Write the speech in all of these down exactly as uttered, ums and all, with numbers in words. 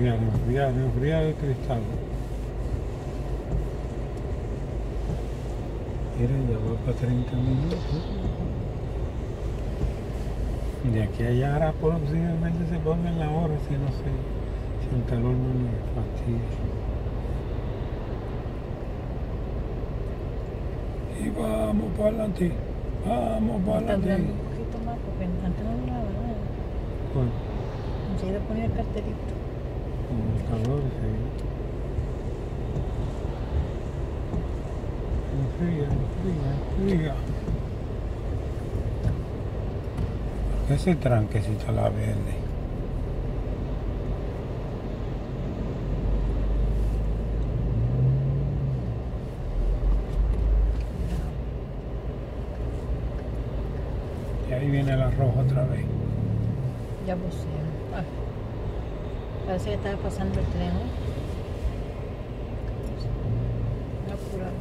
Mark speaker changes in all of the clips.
Speaker 1: enfriar, enfriar, enfriar el cristal. Mira, ya va para treinta minutos. De aquí a allá ahora posiblemente se pongan la hora, si no sé, si el calor no me fastidia. Y vamos para adelante, vamos para
Speaker 2: Está
Speaker 1: adelante.
Speaker 2: durando un poquito más porque antes no duraba nada.
Speaker 1: ¿Cuál?
Speaker 2: Enseguida ponía el carterito.
Speaker 1: Con el calor, sí. Enfría, enfría, enfría. Ese tranquecito a la verde. Y ahí viene el arroz otra vez.
Speaker 2: Ya puse. Ah, parece que estaba pasando el tren, ¿no? Apurado.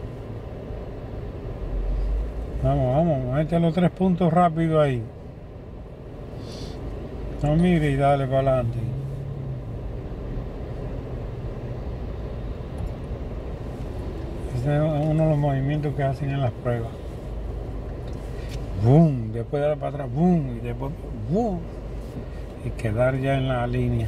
Speaker 1: Vamos, vamos, mete los tres puntos rápido ahí. No mire y dale para adelante. Ese es uno de los movimientos que hacen en las pruebas. Boom, después darle para atrás, boom, y después boom, y quedar ya en la línea.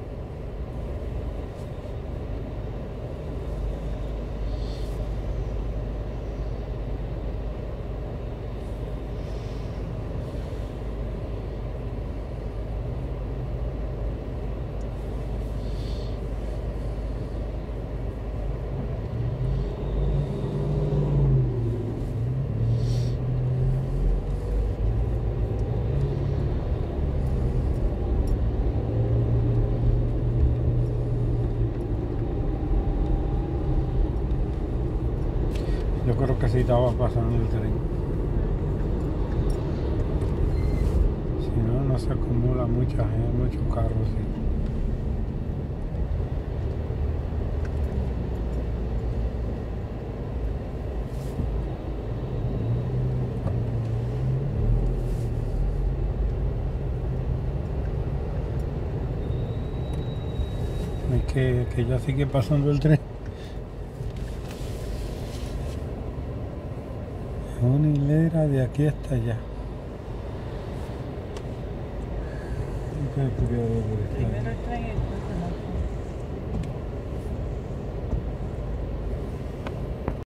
Speaker 1: Yo creo que sí estaba pasando el tren. Si no, no se acumula mucha gente, muchos carros. Sí. Es que, que ya sigue pasando el tren. Una hilera de aquí hasta allá.
Speaker 2: Primero el tren y después el